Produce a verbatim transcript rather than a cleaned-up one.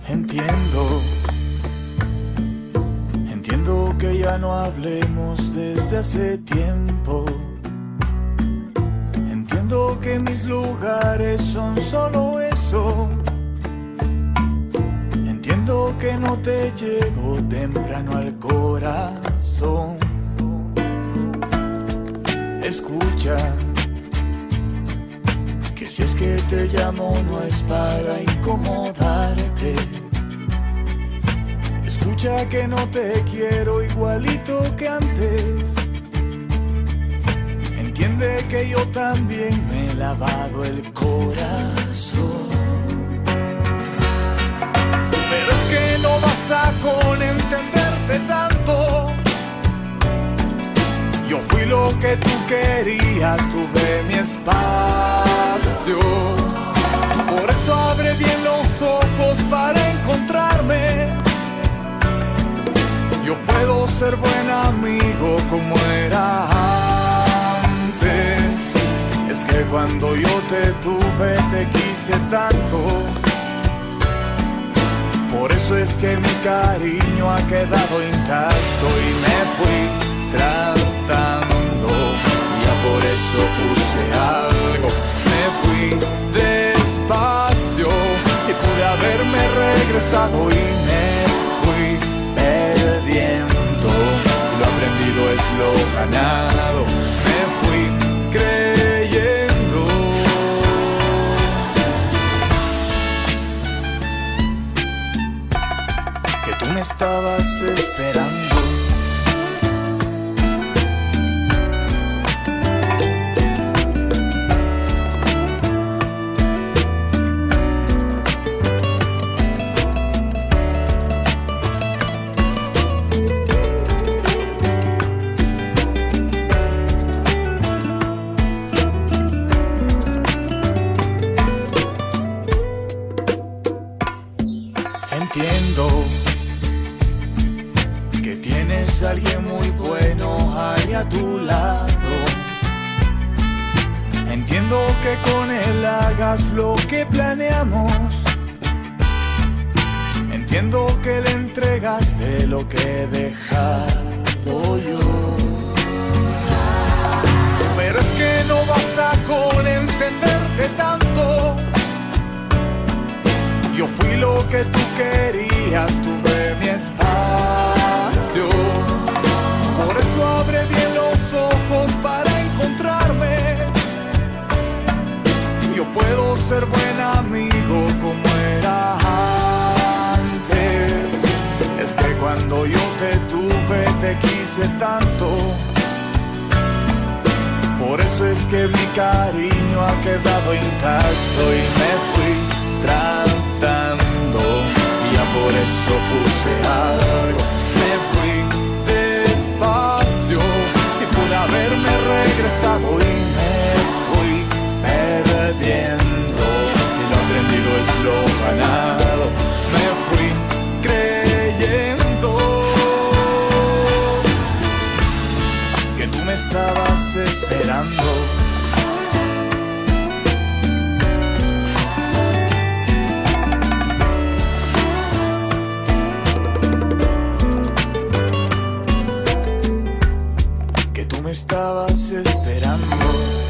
Entiendo, entiendo que ya no hablemos desde hace tiempo. Entiendo que mis lugares son solo eso. Entiendo que no te llego temprano al corazón. Escucha, que si es que te llamo no es para incomodarte. Escucha que no te quiero igualito que antes. Entiende que yo también me he lavado el corazón. Pero es que no basta con entenderte tanto. Yo fui lo que tú querías, tuve mi espacio. Por eso abre bien los ojos para encontrarme. Yo puedo ser buen amigo como era antes. Es que cuando yo te tuve te quise tanto. Por eso es que mi cariño ha quedado intacto y me fui tratando. Ya por eso puse algo. Me fui despacio y pude haberme regresado y me fui perdiendo. Lo aprendido es lo ganado. Me fui creyendo que tú me estabas esperando. Entiendo que tienes a alguien muy bueno ahí a tu lado. Entiendo que con él hagas lo que planeamos. Entiendo que le entregaste lo que he dejado yo. Pero es que no basta con entenderte tanto. Yo fui lo que tú querías, tuve mi espacio. Por eso abre bien los ojos para encontrarme. Yo puedo ser buen amigo como era antes. Es que cuando yo te tuve te quise tanto. Por eso es que mi cariño ha quedado intacto y me fui tratando. Ya por eso puse algo. Me fui despacio y pude haberme regresado y me fui perdiendo. Y lo aprendido es lo ganado. Me fui creyendo que tú me estabas esperando. Me estabas esperando.